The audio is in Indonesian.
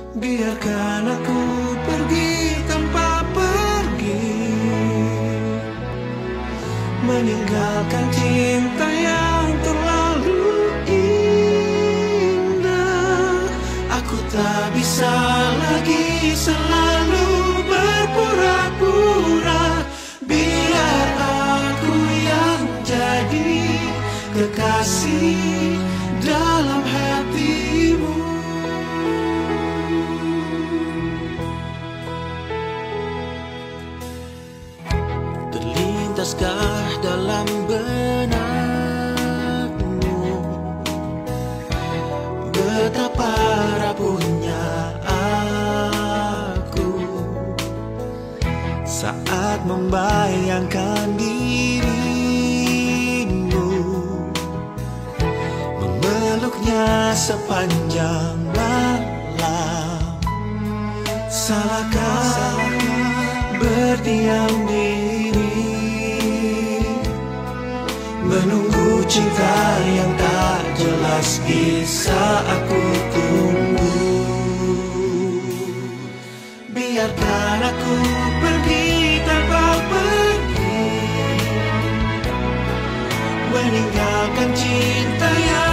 Biarkan aku pergi tanpa pergi, meninggalkan cinta yang terlalu indah. Aku tak bisa lagi selalu berpura-pura. Biar aku yang jadi kekasih dalam hatimu. Terlintaskah dalam benakmu betapa rapuhnya aku saat membayangkan dirimu memeluknya sepanjang malam? Salahkah berdiam diri, menunggu cinta yang tak jelas bisa aku tunggu? Biarkan aku pergi tanpa pergi, meninggalkan cinta yang